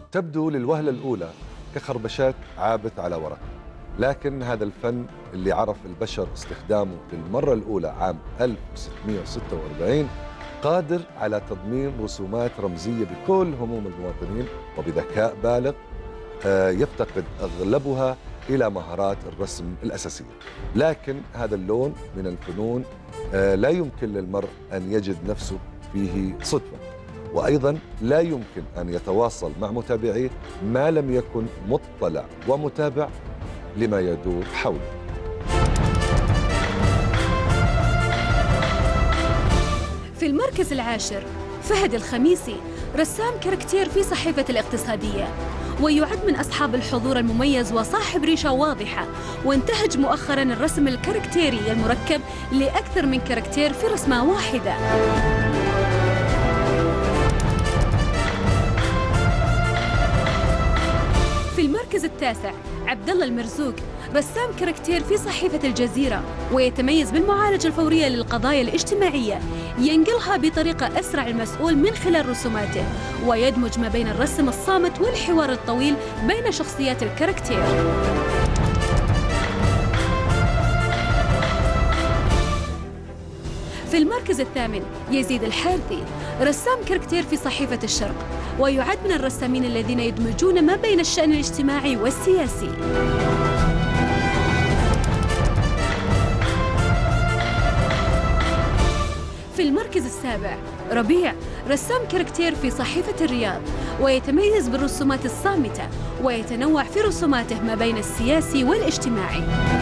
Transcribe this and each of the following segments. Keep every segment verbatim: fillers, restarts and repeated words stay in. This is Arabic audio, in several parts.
تبدو للوهلة الأولى كخربشات عابت على ورق، لكن هذا الفن اللي عرف البشر استخدامه للمرة الأولى عام ألف وستمئة وستة وأربعين قادر على تضمين رسومات رمزية بكل هموم المواطنين وبذكاء بالغ يفتقد أغلبها إلى مهارات الرسم الأساسية. لكن هذا اللون من الفنون لا يمكن للمرء أن يجد نفسه فيه صدفة، وأيضا لا يمكن أن يتواصل مع متابعيه ما لم يكن مطلع ومتابع لما يدور حوله. في المركز العاشر فهد الخميسي، رسام كاركتير في صحيفة الاقتصادية، ويعد من أصحاب الحضور المميز وصاحب ريشة واضحة، وانتهج مؤخراً الرسم الكاركتيري المركب لأكثر من كاركتير في رسمة واحدة. في المركز التاسع عبد الله المرزوق، رسام كاركتير في صحيفة الجزيرة، ويتميز بالمعالجة الفورية للقضايا الاجتماعية، ينقلها بطريقة أسرع المسؤول من خلال رسوماته، ويدمج ما بين الرسم الصامت والحوار الطويل بين شخصيات الكاركتير. في المركز الثامن يزيد الحارثي، رسام كاركتير في صحيفة الشرق، ويعد من الرسامين الذين يدمجون ما بين الشأن الاجتماعي والسياسي. في المركز السابع ربيع، رسام كاركتير في صحيفة الرياض، ويتميز بالرسومات الصامتة، ويتنوع في رسوماته ما بين السياسي والاجتماعي.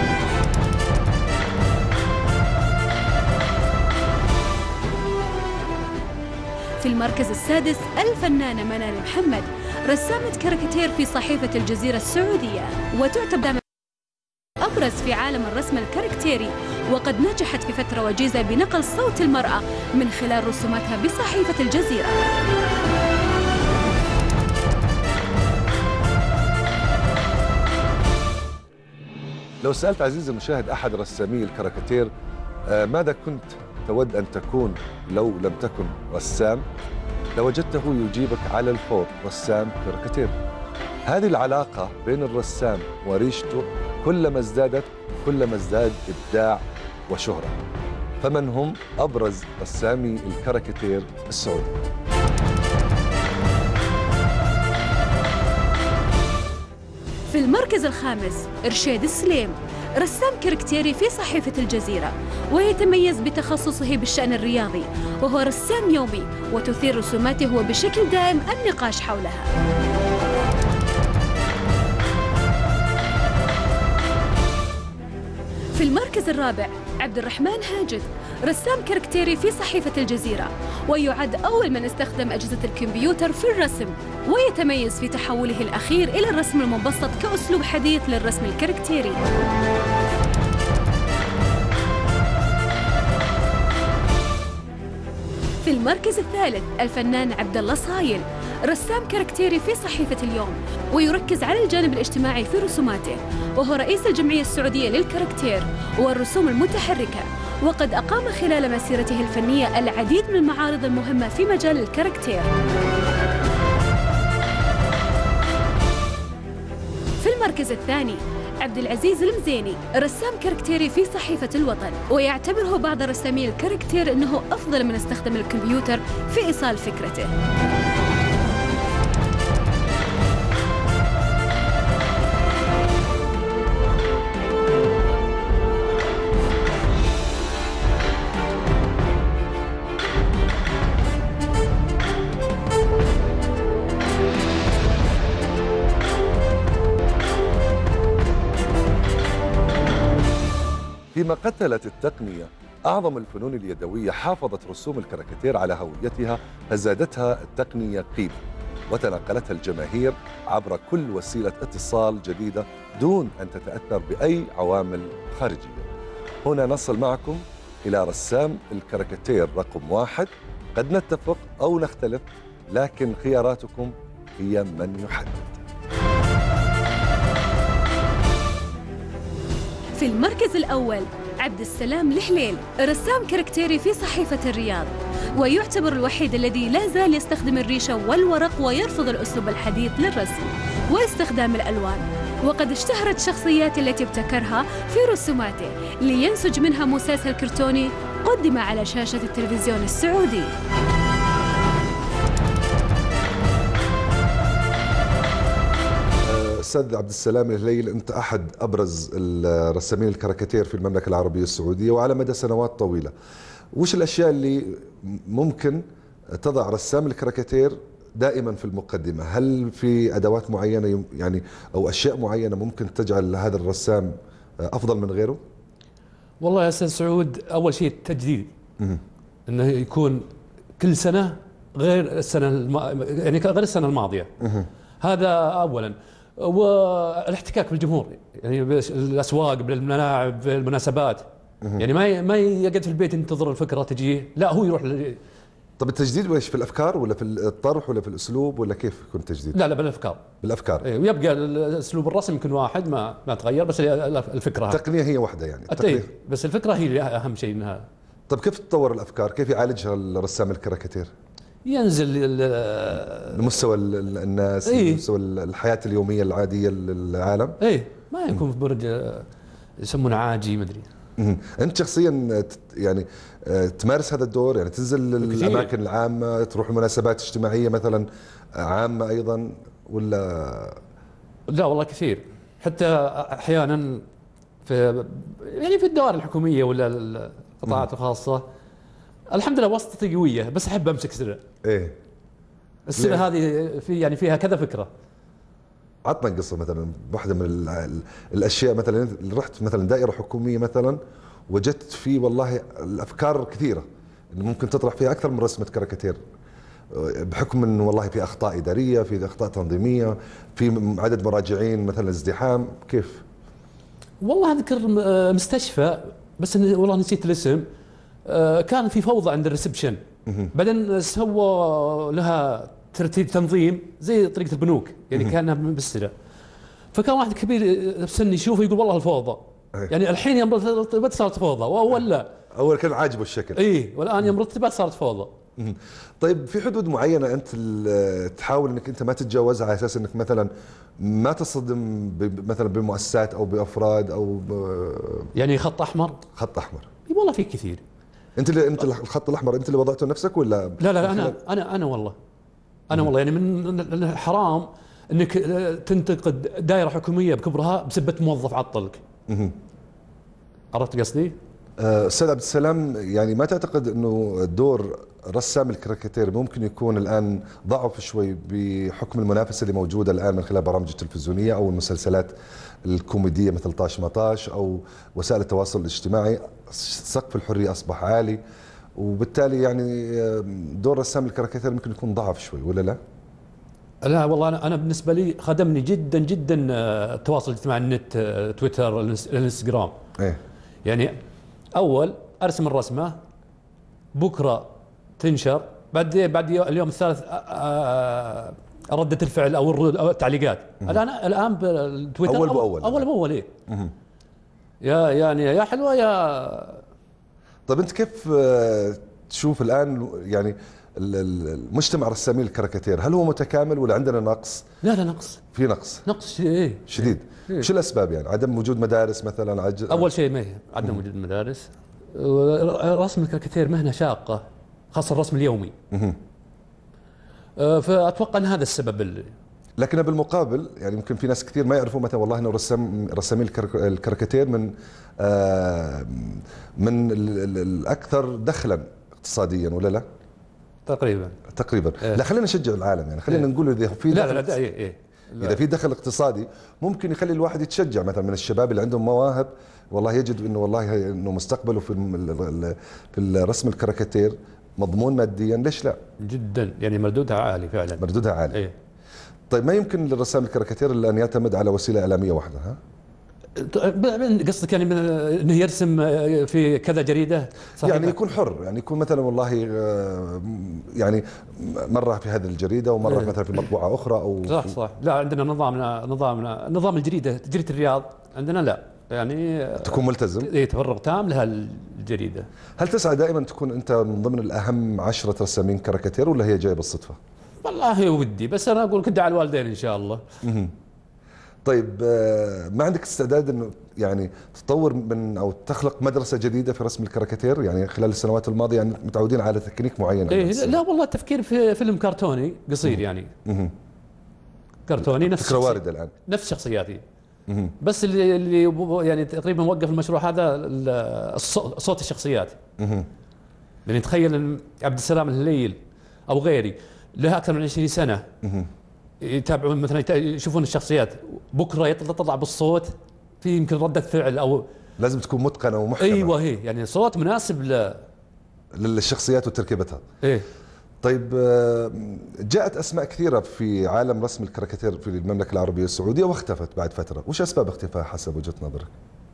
في المركز السادس الفنانة منال محمد، رسامة كاريكاتير في صحيفة الجزيرة السعودية، وتعتبر أبرز في عالم الرسم الكاريكاتيري، وقد نجحت في فترة وجيزة بنقل صوت المرأة من خلال رسوماتها بصحيفة الجزيرة. لو سألت عزيزي المشاهد أحد رسامي الكاريكاتير ماذا كنت تود أن تكون لو لم تكن رسام، لوجدته يجيبك على الفور رسام كاريكاتير. هذه العلاقة بين الرسام وريشته كلما ازدادت كلما ازداد إبداع وشهرة. فمن هم أبرز رسامي الكاريكاتير السعودي؟ في المركز الخامس إرشاد السليم، رسام كاريكاتيري في صحيفة الجزيرة، ويتميز بتخصصه بالشأن الرياضي، وهو رسام يومي، وتثير رسوماته وبشكل دائم النقاش حولها. في المركز الرابع عبد الرحمن هاجد، رسام كاريكاتيري في صحيفة الجزيرة، ويعد أول من استخدم أجهزة الكمبيوتر في الرسم، ويتميز في تحوله الأخير إلى الرسم المبسط كأسلوب حديث للرسم الكاريكاتيري. في المركز الثالث الفنان عبد الله صايل، رسام كاريكاتيري في صحيفة اليوم، ويركز على الجانب الاجتماعي في رسوماته، وهو رئيس الجمعية السعودية للكاريكاتير والرسوم المتحركة، وقد أقام خلال مسيرته الفنية العديد من المعارض المهمة في مجال الكاريكاتير. في المركز الثاني عبد العزيز المزيني، رسام كاريكاتيري في صحيفة الوطن، ويعتبره بعض رسامي الكاريكاتير أنه أفضل من استخدم الكمبيوتر في إيصال فكرته. فيما قتلت التقنية أعظم الفنون اليدوية، حافظت رسوم الكاريكاتير على هويتها، فزادتها التقنية قيمة وتناقلتها الجماهير عبر كل وسيلة اتصال جديدة دون أن تتأثر بأي عوامل خارجية. هنا نصل معكم إلى رسام الكاريكاتير رقم واحد. قد نتفق أو نختلف، لكن خياراتكم هي من يحدد. في المركز الأول عبد السلام الحليل، رسام كاريكاتيري في صحيفة الرياض، ويعتبر الوحيد الذي لا زال يستخدم الريشة والورق ويرفض الأسلوب الحديث للرسم واستخدام الألوان. وقد اشتهرت الشخصيات التي ابتكرها في رسوماته لينسج منها مسلسل كرتوني قدم على شاشة التلفزيون السعودي. أستاذ عبد السلام الهليل، أنت أحد أبرز الرسامين الكاريكاتير في المملكة العربية السعودية وعلى مدى سنوات طويلة. وش الأشياء اللي ممكن تضع رسام الكاريكاتير دائما في المقدمة؟ هل في أدوات معينة يعني أو أشياء معينة ممكن تجعل هذا الرسام أفضل من غيره؟ والله يا أستاذ سعود، أول شيء التجديد، أنه يكون كل سنة غير السنة الم... يعني غير السنة الماضية. هذا أولا. والاحتكاك بالجمهور، يعني بالاسواق، بالملاعب، بالمناسبات. يعني ما ما يقعد في البيت ينتظر الفكره تجيه، لا هو يروح ل... طب التجديد ويش في الافكار ولا في الطرح ولا في الاسلوب ولا كيف يكون التجديد؟ لا لا بالافكار. بالافكار. اي، ويبقى اسلوب الرسم يمكن واحد ما ما تغير، بس الفكره التقنيه هي واحده يعني. التقنية. بس الفكره هي اللي اهم شيء انها. طب كيف تطور الافكار؟ كيف يعالجها الرسام الكاريكاتير؟ ينزل لمستوى الناس، إيه؟ لمستوى الحياه اليوميه العاديه للعالم. اي، ما يكون في برج يسمونه عاجي مدري. انت شخصيا يعني تمارس هذا الدور، يعني تنزل للاماكن العامه، تروح المناسبات اجتماعيه مثلا عامه ايضا ولا؟ لا والله كثير، حتى احيانا في يعني في الدوائر الحكوميه ولا القطاعات الخاصه. الحمد لله واسطتي قويه، بس احب امسك سر. ايه السنه هذه في يعني فيها كذا فكره. عطنا قصه مثلا واحده من الاشياء، مثلا اللي رحت مثلا دائره حكوميه مثلا وجدت فيه والله الافكار كثيره اللي ممكن تطرح فيها اكثر من رسمه كاريكاتير، بحكم انه والله في اخطاء اداريه، في اخطاء تنظيميه، في عدد مراجعين مثلا ازدحام. كيف؟ والله اذكر مستشفى، بس والله نسيت الاسم. كان في فوضى عند الريسبشن، بعدين سووا لها ترتيب تنظيم زي طريقه البنوك، يعني كانها بالسنه. فكان واحد كبير بسن يشوفه يقول والله الفوضى. يعني الحين يوم رتبت صارت فوضى، واول لا. اول كان عاجبه الشكل. اي، والان يوم رتبت صارت فوضى. طيب في حدود معينه انت تحاول انك انت ما تتجاوزها على اساس انك مثلا ما تصطدم مثلا بمؤسسات او بافراد او ب... يعني خط احمر؟ خط احمر. اي والله في كثير. انت اللي انت الخط الاحمر انت اللي وضعته نفسك ولا؟ لا لا انا انا انا والله انا والله يعني من حرام انك تنتقد دائره حكوميه بكبرها بسبه موظف عطلك. عرفت قصدي؟ استاذ عبد السلام، يعني ما تعتقد انه دور رسام الكاريكاتير ممكن يكون الان ضعف شوي بحكم المنافسه اللي موجوده الان من خلال برامج التلفزيونيه او المسلسلات الكوميديه مثل طاش مطاش او وسائل التواصل الاجتماعي؟ سقف الحريه اصبح عالي، وبالتالي يعني دور رسام الكاريكاتير ممكن يكون ضعف شوي ولا لا؟ لا والله انا انا بالنسبه لي خدمني جدا جدا التواصل الاجتماعي، النت، تويتر، الانستغرام. ايه يعني اول ارسم الرسمه، بكره تنشر، بعد بعد اليوم الثالث ردة الفعل او الردود او التعليقات. الان الان بالتويتر اول باول اول باول ايه. يا يعني يا حلوه يا. طيب انت كيف تشوف الان يعني المجتمع رسامين الكاريكاتير، هل هو متكامل ولا عندنا نقص؟ لا لا نقص. في نقص. نقص ايه شديد. إيه؟ شو الاسباب يعني؟ عدم وجود مدارس مثلا؟ عج... اول شيء ما هي عدم وجود مدارس. رسم الكاريكاتير مهنه شاقه، خاصه الرسم اليومي. فاتوقع ان هذا السبب اللي. لكن بالمقابل يعني يمكن في ناس كثير ما يعرفوا مثلا والله انه رسام رسامين الكاريكاتير من آه من الاكثر دخلا اقتصاديا ولا لا؟ تقريبا تقريبا. إيه. لا خلينا نشجع العالم، يعني خلينا إيه. نقول اذا في لا لا لا إيه إيه. لا. اذا في دخل اقتصادي ممكن يخلي الواحد يتشجع مثلا من الشباب اللي عندهم مواهب، والله يجد انه والله انه مستقبله في في الرسم الكاريكاتير مضمون ماديا، ليش لا؟ جدا، يعني مردودها عالي فعلا. مردودها عالي. إيه. طيب ما يمكن للرسام الكاريكاتير الا ان يعتمد على وسيله اعلاميه واحده، ها؟ قصدك يعني انه يرسم في كذا جريده؟ صحيح. يعني يكون حر، يعني يكون مثلا والله يعني مره في هذه الجريده ومره إيه. مثلا في مطبوعه اخرى او صح صح. لا عندنا نظامنا نظامنا نظام الجريده، جريده الرياض عندنا لا يعني تكون ملتزم. اي تفرغ تام لها الجريده. هل تسعى دائما تكون انت من ضمن الاهم عشرة رسامين كاريكاتير ولا هي جايه بالصدفه؟ والله ودي، بس انا اقول كنت على الوالدين ان شاء الله. طيب ما عندك استعداد انه يعني تطور من او تخلق مدرسه جديده في رسم الكاريكاتير يعني خلال السنوات الماضيه؟ يعني متعودين على تكنيك معين. إيه لا والله التفكير في فيلم كرتوني قصير يعني. كرتوني نفس فكره وارده الان. نفس شخصياتي. بس اللي اللي يعني تقريبا موقف المشروع هذا صوت الشخصيات. يعني تخيل ان عبد السلام الهليل او غيري له اكثر من عشرين سنه يتابعون مثلا يشوفون الشخصيات، بكره يطلع بالصوت في يمكن رده فعل او لازم تكون متقنه ومحكمه. ايوه هي يعني صوت مناسب ل للشخصيات وتركيبتها. ايه. طيب جاءت اسماء كثيره في عالم رسم الكاريكاتير في المملكه العربيه السعوديه واختفت بعد فتره، وش اسباب اختفائها حسب وجهه نظرك؟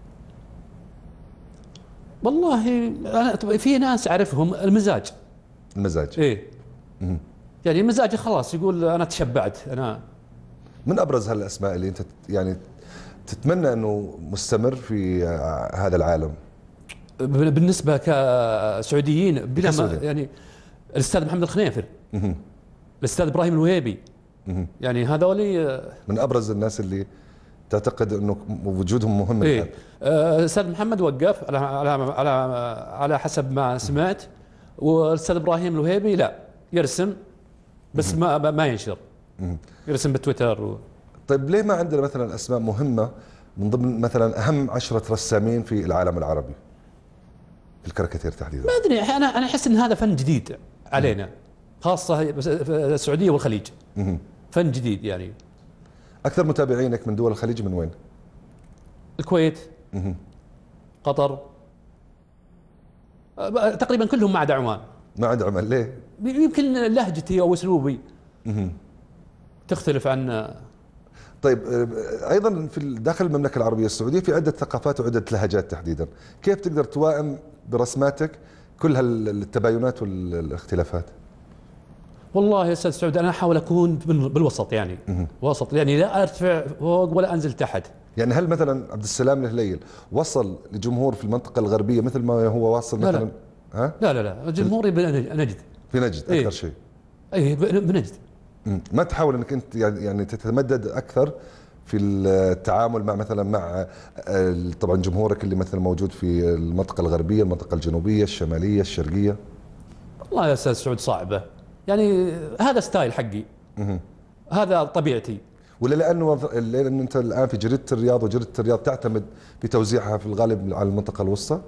والله انا في ناس اعرفهم المزاج. المزاج. ايه. مم. يعني مزاجي خلاص يقول انا تشبعت انا. من ابرز هالاسماء اللي انت يعني تتمنى انه مستمر في هذا العالم؟ بالنسبه كسعوديين بلا يعني الاستاذ محمد الخنيفر، الاستاذ ابراهيم الوهيبي، يعني هذول من ابرز الناس اللي تعتقد انه وجودهم مهم. إيه؟ الاستاذ محمد وقف على على على على حسب ما سمعت، والاستاذ ابراهيم الوهيبي لا يرسم بس ما ما ينشر، يرسم بالتويتر و... طيب ليه ما عندنا مثلا اسماء مهمه من ضمن مثلا اهم عشرة رسامين في العالم العربي في الكاريكاتير تحديدا؟ ما ادري، انا انا احس ان هذا فن جديد علينا، خاصه في السعوديه والخليج. فن جديد يعني. اكثر متابعينك من دول الخليج من وين؟ الكويت، قطر، تقريبا كلهم ما عدا عمان. ما عدا عمان، ليه؟ يمكن لهجتي او اسلوبي تختلف عن. طيب ايضا في داخل المملكه العربيه السعوديه في عده ثقافات وعده لهجات تحديدا، كيف تقدر توائم برسماتك كل هالتباينات والاختلافات؟ والله يا استاذ سعود انا احاول اكون بالوسط يعني. وسط يعني لا ارتفع فوق ولا انزل تحت. يعني هل مثلا عبد السلام الهليل وصل لجمهور في المنطقه الغربيه مثل ما هو واصل مثلا؟ لا لا ها؟ لا لا, لا. جمهوري بنجد. في نجد اكثر إيه؟ شيء. اي بنجد. ما تحاول انك انت يعني يعني تتمدد اكثر في التعامل مع مثلا مع طبعا جمهورك اللي مثلا موجود في المنطقه الغربيه، المنطقه الجنوبيه، الشماليه، الشرقيه؟ والله يا استاذ سعود صعبه، يعني هذا ستايل حقي. هذا طبيعتي. ولا لانه لان انت الان في جريده الرياض، وجريده الرياض تعتمد في توزيعها في الغالب على المنطقه الوسطى؟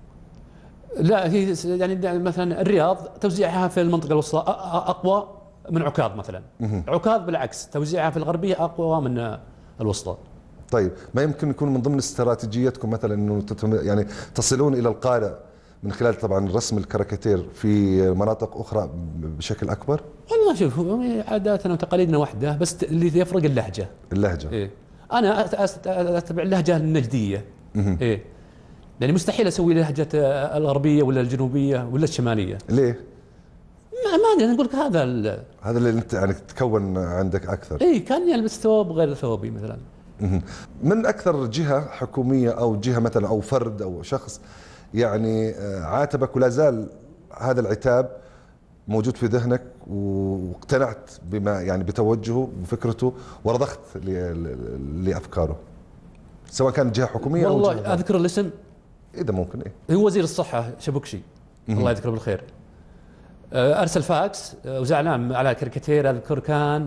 لا هي يعني مثلا الرياض توزيعها في المنطقه الوسطى اقوى من عكاظ مثلا. عكاظ بالعكس توزيعها في الغربيه اقوى من الوسطى. طيب ما يمكن يكون من ضمن استراتيجيتكم مثلا انه يعني تصلون الى القارئ من خلال طبعا رسم الكاريكاتير في مناطق اخرى بشكل اكبر؟ والله شوف عاداتنا وتقاليدنا واحده، بس اللي يفرق اللهجه. اللهجه. إيه؟ انا اتبع اللهجه النجديه. ايه؟ يعني مستحيل اسوي لهجه الغربيه ولا الجنوبيه ولا الشماليه. ليه؟ ما ما ادري، انا اقول لك هذا ال... هذا اللي انت يعني تكون عندك اكثر. اي كان يلبس ثوب غير ثوبي مثلا. من اكثر جهه حكوميه او جهه مثلا او فرد او شخص يعني عاتبك ولا زال هذا العتاب موجود في ذهنك واقتنعت بما يعني بتوجهه بفكرته ورضخت لافكاره، سواء كانت جهه حكوميه او والله جهة اذكر الاسم اذا ممكن؟ ايه هو وزير الصحه شبكشي الله يذكره بالخير. ارسل فاكس وزعلان على كاريكاتير، اذكر كان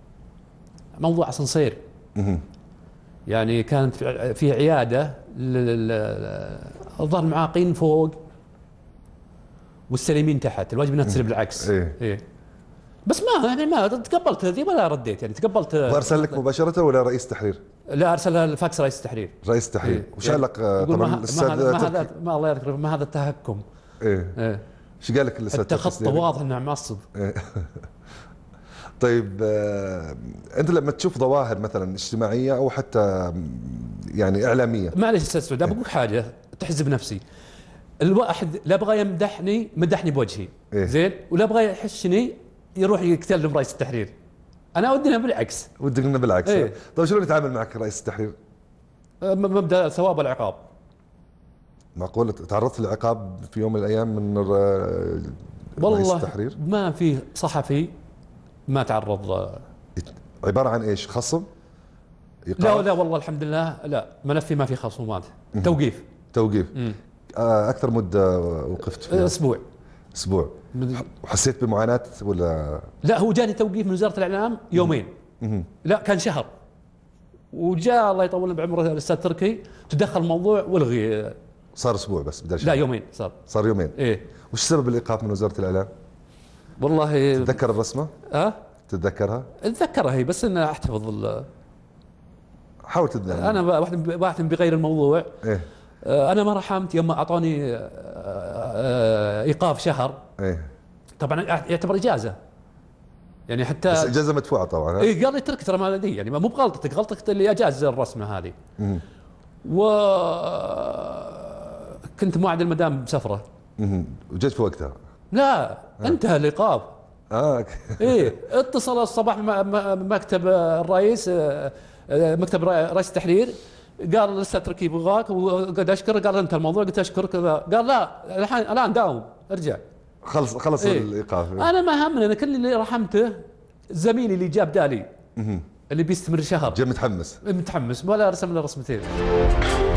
موضوع اسانسير. يعني كانت في عياده الظاهر المعاقين فوق والسليمين تحت، الواجب انها تصير بالعكس. إيه؟ إيه؟ بس ما يعني ما تقبلت هذه ولا رديت، يعني تقبلت. وارسل لك مباشره ولا رئيس تحرير؟ لا ارسل الفاكس رئيس التحرير. رئيس التحرير. إيه؟ وش قال لك طبعا الاستاذ؟ ما هذا ما الله يذكره، ما هذا التهكم. ايه ايه ايش قال لك الاستاذ؟ التخطى واضح انه معصب. إيه؟ طيب آه انت لما تشوف ظواهر مثلا اجتماعيه او حتى يعني اعلاميه، معلش استاذ سعود بقول حاجه تحزب نفسي. الواحد لا بغى يمدحني مدحني بوجهي. إيه؟ زين، ولا بغى يحشني يروح يقتل رئيس التحرير. انا ودنا بالعكس. ودك لنا بالعكس. إيه؟ طيب شلون يتعامل معك رئيس التحرير؟ مبدا ثواب والعقاب. معقول تعرضت لعقاب في يوم من الايام من ر- رئيس والله التحرير؟ ما في صحفي ما تعرض. عباره عن ايش؟ خصم؟ لا إيقاف؟ لا والله الحمد لله، لا ملفي ما في خصومات. توقيف. توقيف. مم. آه، اكثر مده وقفت فيها؟ اسبوع. اسبوع. من- وحسيت بمعاناه ولا؟ لا هو جاني توقيف من وزاره الاعلام يومين. مهم. لا كان شهر. وجاء الله يطول بعمره الاستاذ تركي تدخل الموضوع والغي. صار اسبوع بس بدل لا شهر؟ يومين صار. صار يومين. ايه وش سبب الايقاف من وزاره الاعلام؟ والله. تتذكر الرسمه؟ ها؟ تتذكرها؟ اتذكرها هي، بس انا احتفظ ال- حاول تتذكر. انا واحد واحد بغير الموضوع. ايه آه، انا ما رحمت يوم اعطوني آه، آه، ايقاف شهر. ايه طبعا يعتبر اجازه يعني حتى. بس اجازه مدفوعه طبعا. ها؟ اي قال لي ترك ترى ما دي يعني مو بغلطتك، غلطتك اللي اجاز الرسمه هذه. مهم. و كنت موعد المدام بسفره. مهم. وجيت في وقتها. لا انتهى الايقاف. اه ايه اتصل الصباح مع مع- مكتب الرئيس، آه، آه، مكتب رئ- رئيس التحرير، قال الاستاذ تركي يبغاك وقد اشكرك. قال انت الموضوع، قلت اشكرك. قال لا الحين الان داوم ارجع. خلص خلص إيه. الايقاف. انا ما همني، انا كل اللي رحمته زميلي اللي جاب دالي مهم. اللي بيستمر شهر جاي متحمس. متحمس ولا رسم له رسمتين.